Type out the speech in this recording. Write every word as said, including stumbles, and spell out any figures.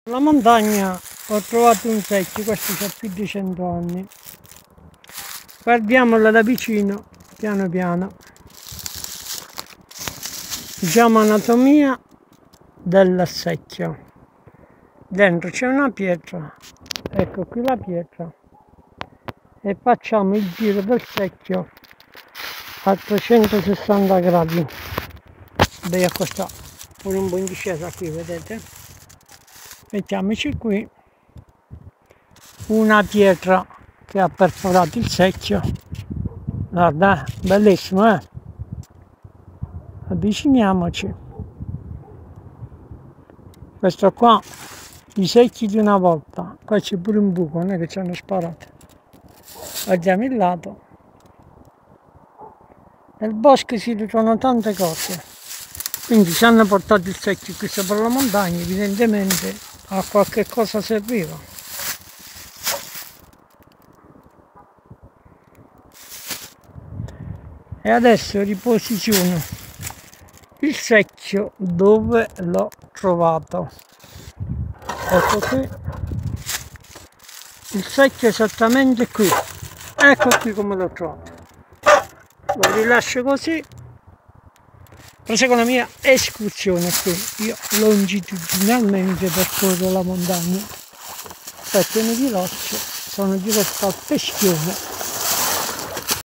La montagna ho trovato un secchio, questo c'ha più di cento anni. Guardiamola da vicino, piano piano. Diciamo anatomia del secchio. Dentro c'è una pietra, ecco qui la pietra, e facciamo il giro del secchio a trecentosessanta gradi. Beh, questa pure un po' in discesa qui, vedete? Mettiamoci qui una pietra che ha perforato il secchio. Guarda, bellissimo, eh? Avviciniamoci. Questo qua, i secchi di una volta. Qua c'è pure un buco, non è che ci hanno sparato. Guardiamo il lato. Nel bosco si ritrovano tante cose. Quindi se hanno portato il secchio qui sopra la montagna, evidentemente a qualche cosa serviva. E adesso riposiziono il secchio dove l'ho trovato. Ecco qui. Il secchio esattamente qui. Ecco qui come l'ho trovato. Lo rilascio così. Prosegue la mia escursione qui. Io longitudinalmente percorro la montagna. Pettini di rocce sono diretto al peschione.